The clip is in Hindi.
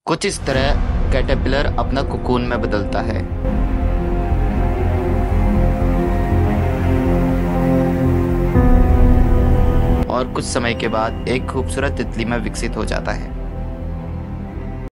कुछ इस तरह कैटरपिलर अपना कोकून में बदलता है और कुछ समय के बाद एक खूबसूरत तितली में विकसित हो जाता है।